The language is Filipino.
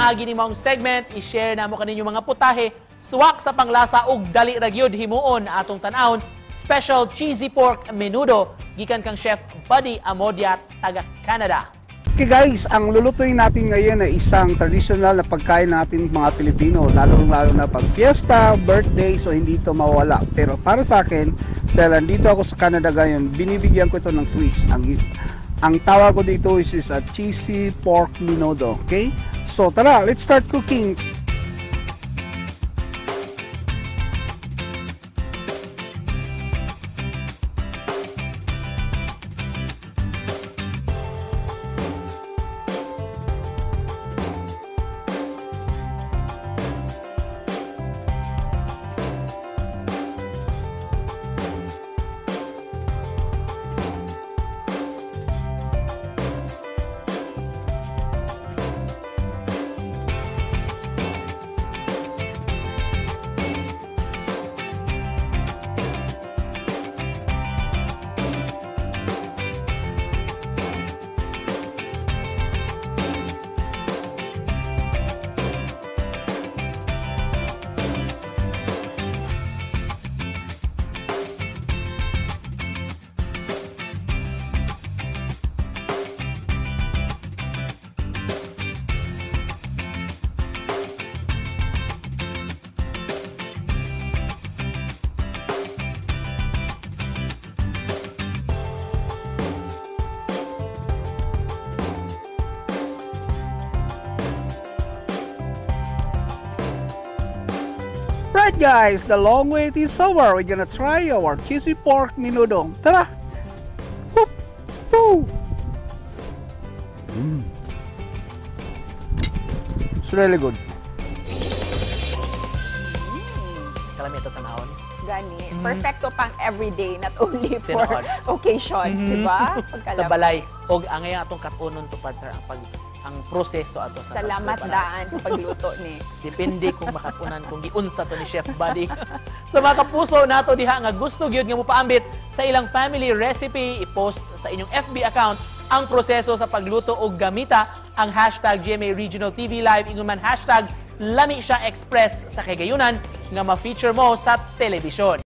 pinaagi ni mong segment, i-share na mo kaninyo mga putahe, swak sa panglasa ug dali ra gyud himuon atong tan-awon. Special cheesy pork menudo gikan kang Chef Buddy Amodia taga Canada. Okay guys, ang lulutuin natin ngayon ay isang traditional na pagkain natin mga Pilipino, lalo na pag fiesta, birthday, so hindi ito mawala. Pero para sa akin, dahil nandito ako sa Canada ngayon, binibigyan ko ito ng twist. Ang tawag ko dito is a cheesy pork menudo. Okay? So tara, let's start cooking. Right guys, the long wait is over. We're gonna try our cheesy pork menudo. Tara! Whoop! Woo! It's really good. Kalami ito tanahon. Gani. Perfecto pang everyday, not only for occasions, di ba? Sa balay. O ang ngayon atong katunon to ang proseso ato sa salamat daan sa pagluto ni. Depende kung makatunan kung giunsa to ni Chef Buddy. Sa mga kapuso nato diha nga gusto gyud nga mopaambit sa ilang family recipe, i-post sa inyong FB account ang proseso sa pagluto og gamita ang hashtag GMA Regional TV Live, ingon man hashtag Lami Syah Express sa kagayunan nga ma-feature mo sa telebisyon.